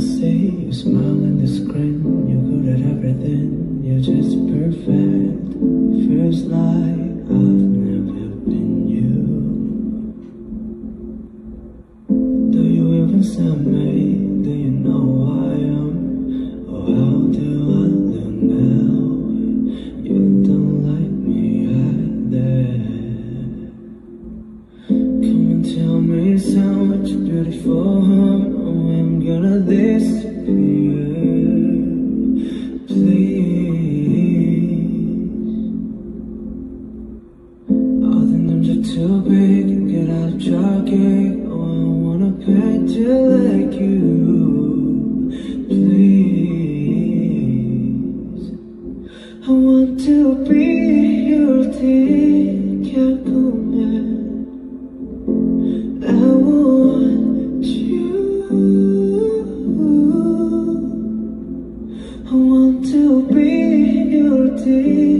see you smile in this grin. You're good at everything, you're just perfect. Feels like I've never been you. Do you even see me? Do you know who I am? Oh, how do I live now? You don't like me either. Come and tell me so much beautiful. Oh, I'm gonna disappear. Please. All the names are too big. Get out of jogging. Oh, I wanna paint you like you. Please. I want to be your man. I want you. I want to be your